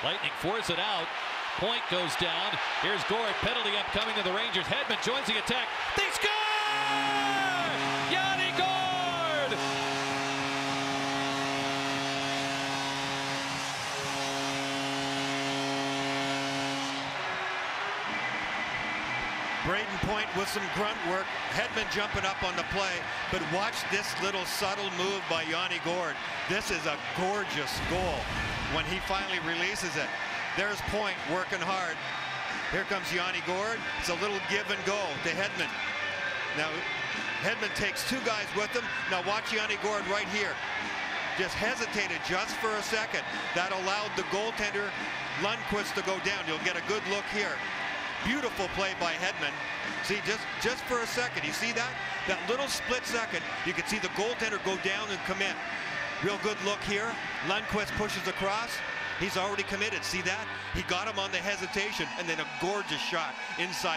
Lightning force it out. Point goes down. Here's Gourde. Penalty upcoming to the Rangers. Hedman joins the attack. They score! Yanni Gourde! Brayden point with some grunt work. Hedman jumping up on the play. But watch this little subtle move by Yanni Gourde. This is a gorgeous goal when he finally releases it. There's Point working hard. Here comes Yanni Gourde. It's a little give and go to Hedman. Now, Hedman takes two guys with him. Now watch Yanni Gourde right here. Just hesitated just for a second. That allowed the goaltender, Lundqvist, to go down. You'll get a good look here. Beautiful play by Hedman. See, just for a second. You see that? That little split second, you can see the goaltender go down and commit. Real good look here. Lundqvist pushes across. He's already committed. See that? He got him on the hesitation, and then a gorgeous shot inside.